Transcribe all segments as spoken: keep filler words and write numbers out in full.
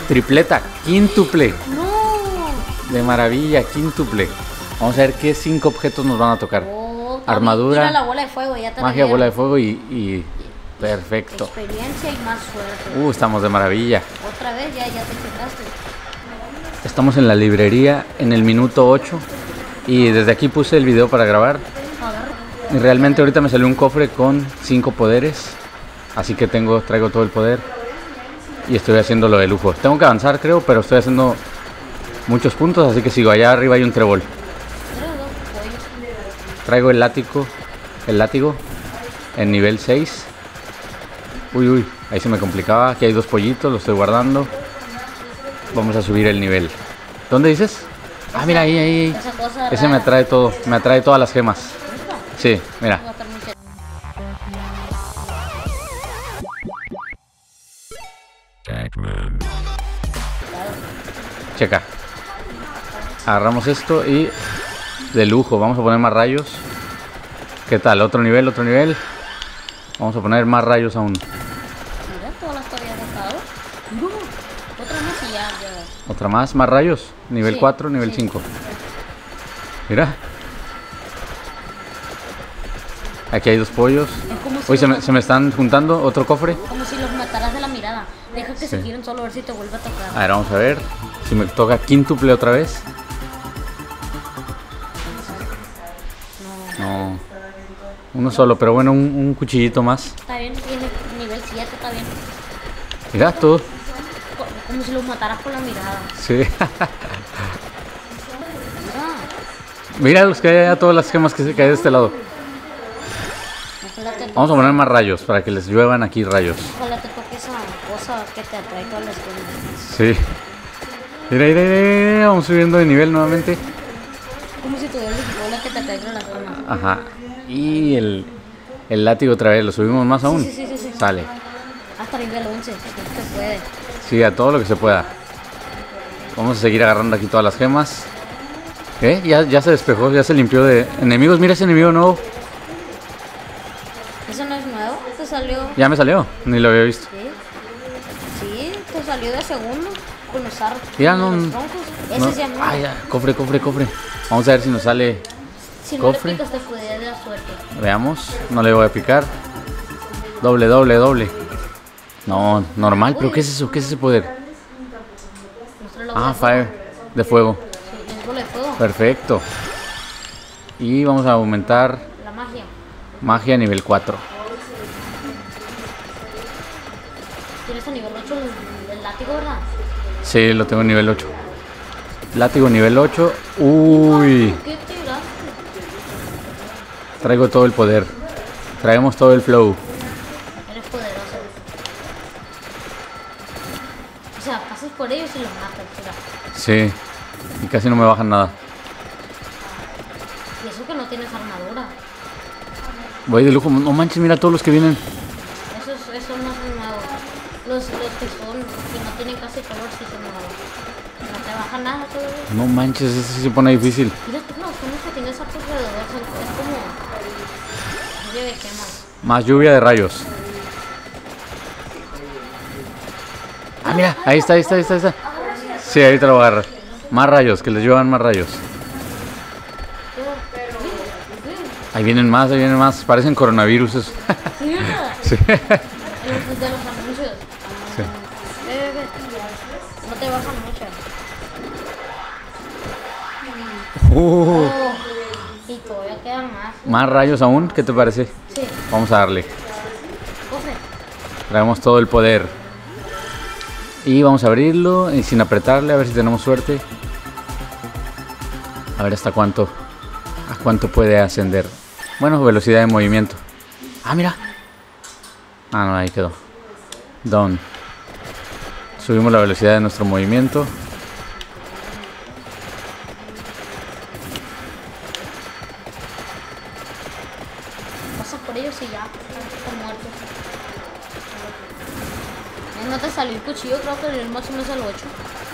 Tripleta, quíntuple. No. De maravilla, quíntuple. Vamos a ver qué cinco objetos nos van a tocar. Oh, Armadura. Tira la bola de fuego, ya te la Magia, dieron. bola de fuego y, y... Perfecto. Experiencia y más suerte. Uh, estamos de maravilla. Otra vez ya, ya te quedaste. Estamos en la librería en el minuto ocho. Y desde aquí puse el video para grabar. Agarra. Y realmente ahorita me salió un cofre con cinco poderes. Así que tengo, traigo todo el poder. Y estoy haciéndolo de lujo. Tengo que avanzar, creo, pero estoy haciendo muchos puntos. Así que sigo. Allá arriba hay un trébol. Traigo el látigo. El látigo. En nivel seis. Uy, uy. Ahí se me complicaba. Aquí hay dos pollitos. Los estoy guardando. Vamos a subir el nivel. ¿Dónde dices? Ah, mira, ahí, ahí, ahí. Esa cosa Ese me rara. atrae todo. Me atrae todas las gemas. Sí, mira. Va a estar muy cerca. Checa. Agarramos esto y de lujo. Vamos a poner más rayos. ¿Qué tal? Otro nivel, otro nivel. Vamos a poner más rayos aún. Mira, todas las que había sacado. No. Otra más y ya, ya. Otra más, más rayos. Nivel Sí, cuatro, nivel sí. cinco. Mira. Aquí hay dos pollos. Es como si, Uy, se los, me, se me están juntando. Otro cofre. como si los mataras de la mirada. Deja que se Sí. giren solo a ver si te vuelve a tocar. A ver, vamos a ver. Si me toca quíntuple otra vez. No. Uno solo, pero bueno, un, un cuchillito más. Está bien, tiene nivel siete, está bien. Mira todo. Co- Como si los mataras con la mirada. Sí. Mira, Mira los que hay allá, todas las gemas que se caen de este lado. ojalá te, Vamos a poner más rayos para que les lluevan aquí rayos. ojalá te toque esa cosa que te atrae todas las cosas. Sí. Mira, mira, mira, mira, vamos subiendo de nivel nuevamente. Como si tuvieras bola que te atrae con las cosas. Ajá. Y el, el látigo otra vez, ¿lo subimos más aún? Sí, sí, sí, sí, sí. Sale. Hasta nivel once, no se puede. Sí, a todo lo que se pueda. Vamos a seguir agarrando aquí todas las gemas. ¿Eh? Ya, ya se despejó, ya se limpió de enemigos. Mira ese enemigo nuevo. ¿Eso no es nuevo? ¿Te salió? Ya me salió, ni lo había visto. Sí. Sí, te salió de segundo con los ar- Ya con no- los troncos. Ese No. es ya nuevo. Ah, ya. Cofre, cofre, cofre. Vamos a ver si nos sale. Si no cofre. le picas te puede de la suerte. Veamos. No le voy a picar. Doble, doble, doble. No, normal. ¿Pero qué es eso? ¿Qué es ese poder? Muestra la bola Ah, de fuego. fire. De fuego. Sí, es bola de fuego. Perfecto. Y vamos a aumentar La magia. magia nivel cuatro. Tienes a nivel ocho el, el látigo, ¿verdad? Sí, lo tengo en nivel ocho. Látigo nivel ocho. Uy. ¿Qué tiraste? Traigo todo el poder. Traemos todo el flow. Eres poderoso. O sea, pasas por ellos y los matas, mira. Sí. Y casi no me bajan nada. Y eso que no tienes armadura. Voy de lujo. No manches, mira todos los que vienen. Esos, esos no son nuevos. Los, los que son, que no tienen casi color, sí son nuevos. No te baja nada todavía. No manches, ese sí se pone difícil. Mira, tú no, son los que tienes a tu alrededor. Son, es como... lluvia de gemas. Más lluvia de rayos. Ah, mira, ahí está, ahí está, ahí está, ahí está. Sí, ahorita lo voy a agarrar. Más rayos, que les llevan más rayos. Ahí vienen más, ahí vienen más. Parecen coronavirus esos. Sí, ¿verdad? Sí. En los de los anuncios. Sí. Ve, ve, ve. No te bajan mucho. Uh, Oh, y todavía quedan más. más rayos aún, ¿qué te parece? Sí, Vamos a darle. cofre. Traemos todo el poder. Y vamos a abrirlo y sin apretarle, a ver si tenemos suerte. A ver hasta cuánto. A cuánto puede ascender. Bueno, velocidad de movimiento. Ah, mira. Ah, no, ahí quedó. Down. Subimos la velocidad de nuestro movimiento. Pasas por ellos y ya. Están muertos. Ya no te salió el cuchillo, creo que el máximo es el ocho.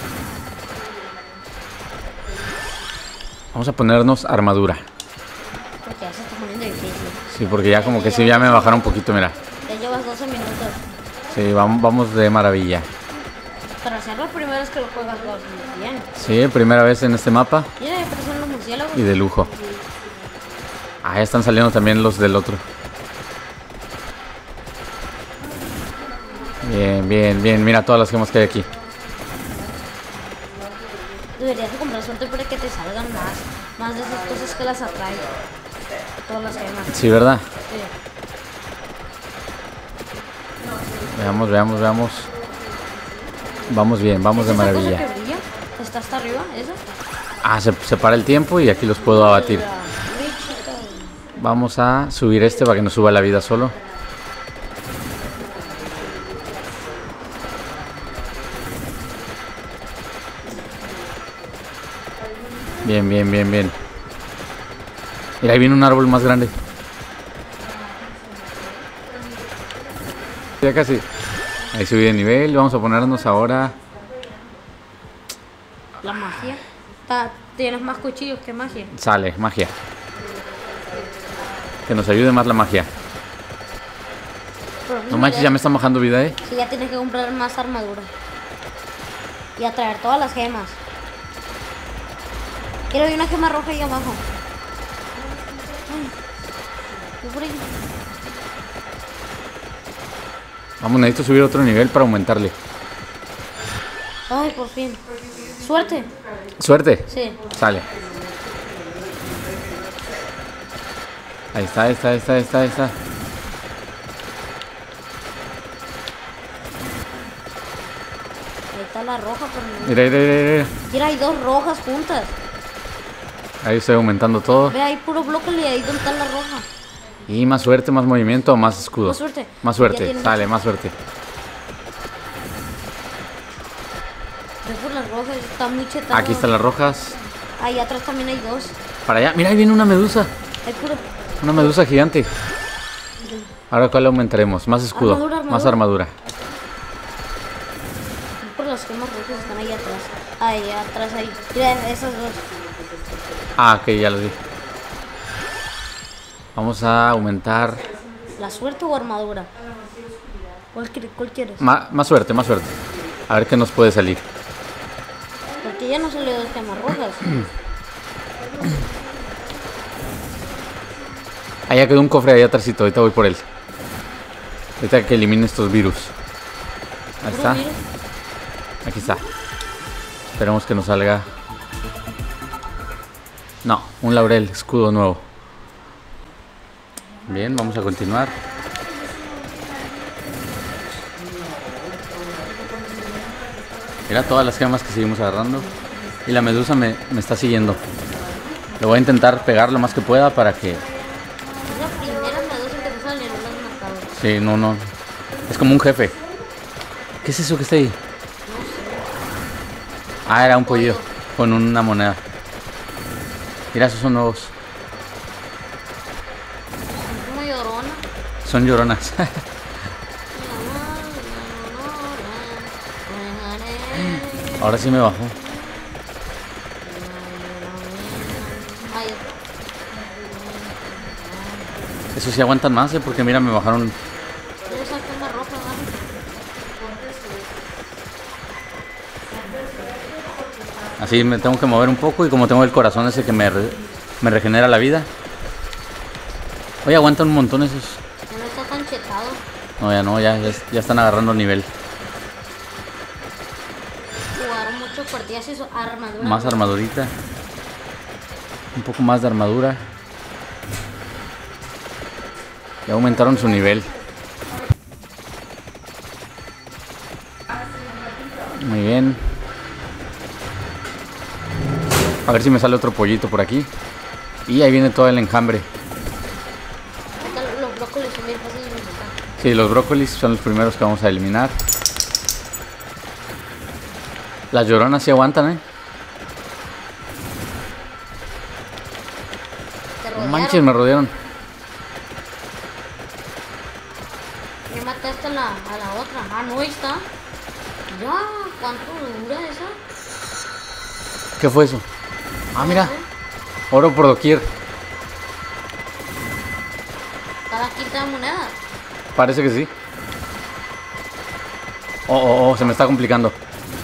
Vamos a ponernos armadura. Porque ya se está poniendo difícil. Sí, porque ya como que sí, ya me bajaron un poquito, mira. Ya llevas doce minutos. Sí, vamos, vamos de maravilla. Para hacer la primera vez que lo juegas, vas bien. Sí, primera vez en este mapa. Mira, ya aparecen los murciélagos. Y de lujo. Ah, ya están saliendo también los del otro. Bien, bien, bien. Mira todas las gemas que hay aquí. Deberías de comprar suerte para que te salgan más. Más de esas cosas que las atraen. Todas las gemas. Sí, ¿verdad? Sí. Veamos, veamos, veamos. Vamos bien, vamos de ¿Es esa maravilla. cosa que brilla? ¿Está hasta arriba? ¿Eso? Ah, se, se para el tiempo y aquí los puedo abatir. La Richita. Vamos a subir este para que nos suba la vida solo. Bien, bien, bien, bien. Mira, ahí viene un árbol más grande. Ya casi. Ahí subí de nivel. Vamos a ponernos ahora. La magia. Ta- Tienes más cuchillos que magia. Sale, magia. Que nos ayude más la magia. Pero No manches, ya me están bajando vida, eh. Sí, ya tienes que comprar más armadura. Y atraer todas las gemas. Quiero ver una gema roja ahí abajo. Ay, yo por ahí. Vamos, necesito subir otro nivel para aumentarle. Ay, por fin. Suerte. Suerte. Sí. Sale. Ahí está, ahí está, ahí está, ahí está, ahí está. Ahí está la roja, pero no. Mira, mira, mira, mira. Mira, hay dos rojas juntas. Ahí estoy aumentando todo. Ve, hay puro brócoli ahí donde está la roja. Y más suerte, más movimiento, más escudo. Más suerte. Más Ya suerte, tienes- sale, más suerte. Ve por las rojas, está muy chetado. Aquí están las rojas. Ahí atrás también hay dos. Para allá, mira, ahí viene una medusa. Hay puro. Una medusa gigante. Ahora, ¿cuál aumentaremos? Más escudo, Armadura, armadura. más armadura. Ve por las gemas rojas, están ahí atrás. Ahí atrás, ahí. Mira, esas dos. Ah, ok, ya lo vi. Vamos a aumentar. ¿La suerte o armadura? ¿Cuál, quiere- cuál quieres? Ma- más suerte, más suerte. A ver qué nos puede salir. Porque ya no salió dos gemas rojas. Allá quedó un cofre ahí atrásito, ahorita voy por él. Ahorita que elimine estos virus. Ahí está, Puro virus. aquí está. Esperemos que nos salga. No, un laurel, escudo nuevo. Bien, vamos a continuar. Mira todas las gemas que seguimos agarrando. Y la medusa me, me está siguiendo. Le voy a intentar pegar lo más que pueda para que... Es la primera medusa que te sale, no la has matado. Sí, no, no. Es como un jefe. ¿Qué es eso que está ahí? Ah, era un pollo con una moneda. Mira, esos son nuevos. Es como llorona. Son lloronas. Ahora sí me bajó. Ay, Eso sí aguantan más, ¿eh? Porque mira, me bajaron. debe ser gema roja, ¿vale? Así me tengo que mover un poco. Y como tengo el corazón ese que me, re- me regenera la vida. Oye, aguantan un montón esos. Ya no está tan chetado. No, ya no, ya, ya, ya están agarrando nivel. Jugaron mucho partidas y su armadura. Más armadurita. Un poco más de armadura. Ya aumentaron su nivel. Muy bien. A ver si me sale otro pollito por aquí. Y ahí viene todo el enjambre. Ahorita los brócolis son bien fáciles de matar. Sí, los brócolis son los primeros que vamos a eliminar. Las lloronas sí aguantan, ¿eh? Te No rodearon. manches, me rodearon. Ya mataste a la, a la otra. Ah, no, ahí está. Ya, ¿cuánto dura esa? ¿Qué fue eso? Ah, mira. Oro por doquier. Cada quinta moneda. Parece que sí. Oh, oh, oh, se me está complicando.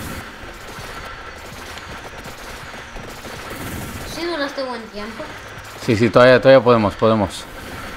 este buen tiempo. Sí, sí, todavía, todavía podemos, podemos.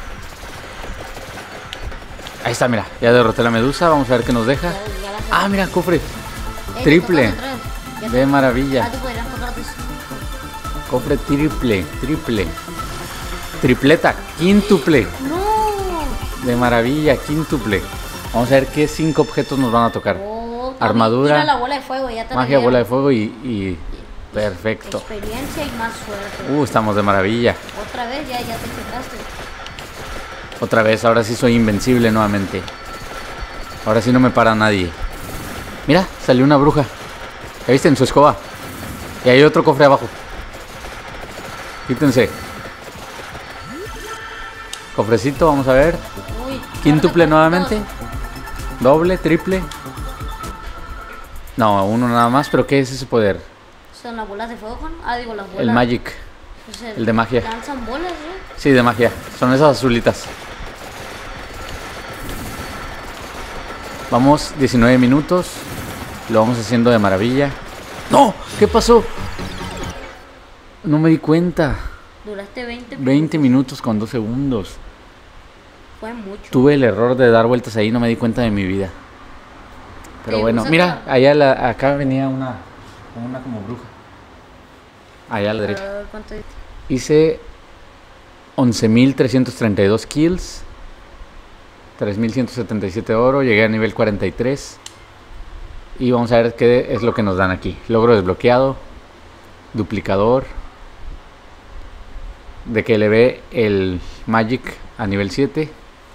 Ahí está, mira, ya derroté la medusa, vamos a ver qué nos deja. Ya, ya la Ah, mira, cofre. Eh, te Triple. tocan otra vez. Ya De te- maravilla. Ah, te podrían tocar tus- Cofre triple, triple. Tripleta, quíntuple. No. De maravilla, quíntuple. Vamos a ver qué cinco objetos nos van a tocar. Oh, también Armadura, tira la bola de fuego, ya te la Magia, dieron. bola de fuego y, y perfecto. Experiencia y más suerte. Uh, estamos de maravilla. Otra vez ya, ya te quitaste. Otra vez, ahora sí soy invencible nuevamente. Ahora sí no me para nadie. Mira, salió una bruja. ¿Ya viste? En su escoba. Y hay otro cofre abajo. Quítense. Cofrecito, vamos a ver. Uy, Quíntuple guárdate nuevamente. todos. Doble, triple. No, uno nada más, pero ¿qué es ese poder? Son las bolas de fuego, Juan. Ah, digo, las bolas. El Magic. Pues el de magia. Lanzan bolas, ¿no? Sí, de magia. Son esas azulitas. Vamos, diecinueve minutos. Lo vamos haciendo de maravilla. ¡No! ¿Qué pasó? No me di cuenta. Duraste veinte veinte minutos con dos segundos. Fue mucho. Tuve el error de dar vueltas ahí, no me di cuenta de mi vida. Pero Te bueno, usa mira, toda- allá la- acá venía una, una como bruja. Allá a la derecha. A ver, ¿cuánto diste? Hice once mil trescientos treinta y dos kills, tres mil ciento setenta y siete oro, llegué a nivel cuarenta y tres. Y vamos a ver qué es lo que nos dan aquí. Logro desbloqueado, duplicador, de que elevé el Magic a nivel siete.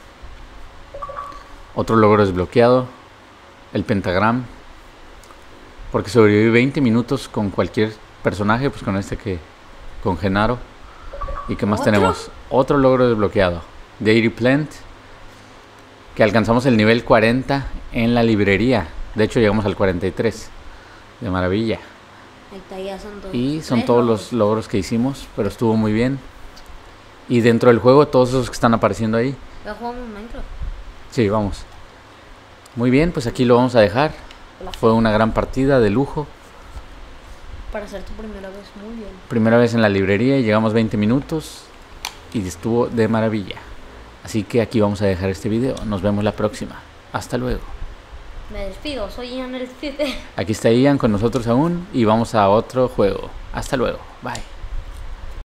Otro logro desbloqueado, el pentagram, porque sobreviví veinte minutos con cualquier personaje, pues con este que con Genaro. ¿Y qué más ¿Otro? tenemos? Otro logro desbloqueado, Dairy Plant, que alcanzamos el nivel cuarenta en la librería. De hecho llegamos al cuarenta y tres. De maravilla. Ahí está, ya son dos. Y son tres todos logros. los logros que hicimos, pero estuvo muy bien. Y dentro del juego, todos esos que están apareciendo ahí. Ya jugamos Minecraft. Sí, vamos. Muy bien, pues aquí lo vamos a dejar. Fue una gran partida de lujo. Para hacer tu primera vez, muy bien. Primera vez en la librería y llegamos veinte minutos. Y estuvo de maravilla. Así que aquí vamos a dejar este video. Nos vemos la próxima. Hasta luego. Me despido, soy Ian el siete. Aquí está Ian con nosotros aún. Y vamos a otro juego. Hasta luego. Bye.